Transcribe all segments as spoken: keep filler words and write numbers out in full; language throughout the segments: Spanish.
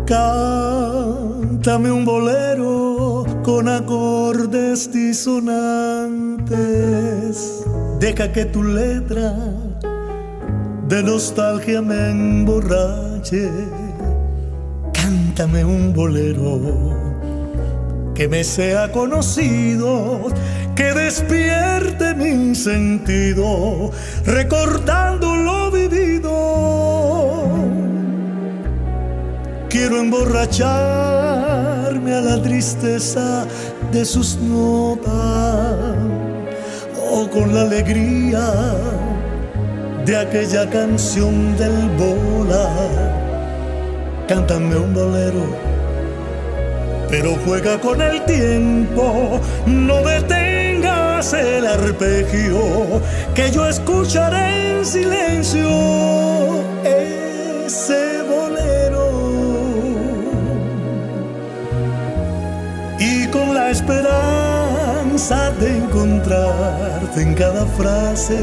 Cántame un bolero con acordes disonantes. Deja que tu letra de nostalgia me emborrache. Cántame un bolero que me sea conocido, que despierte mi sentido, recordando lo vivido. Quiero emborracharme a la tristeza de sus notas, o con la alegría de aquella canción del bola. Cántame un bolero, pero juega con el tiempo, no detengas el arpegio, que yo escucharé en silencio ese bolero. Y con la esperanza de encontrarte en cada frase,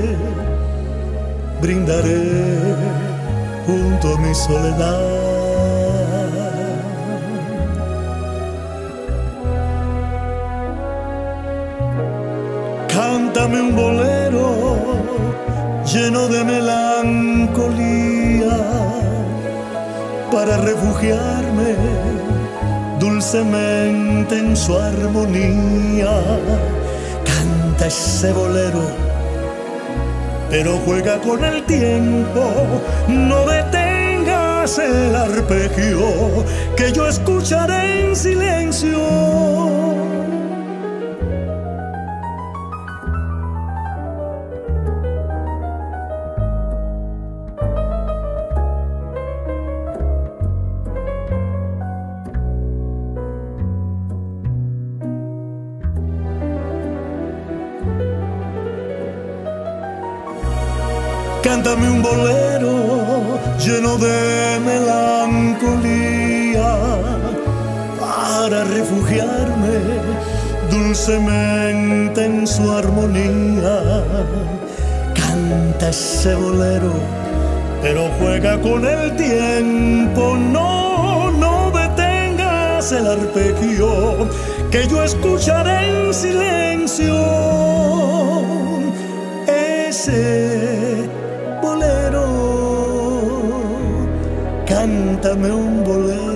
brindaré junto a mi soledad. Cántame un bolero lleno de melancolía para refugiarme dulcemente en su armonía. Canta ese bolero, pero juega con el tiempo, no detengas el arpegio, que yo escucharé en silencio. Cántame un bolero lleno de melancolía para refugiarme dulcemente en su armonía. Canta ese bolero, pero juega con el tiempo, no, no detengas el arpegio, que yo escucharé en silencio ese bolero. Cántame un bolero.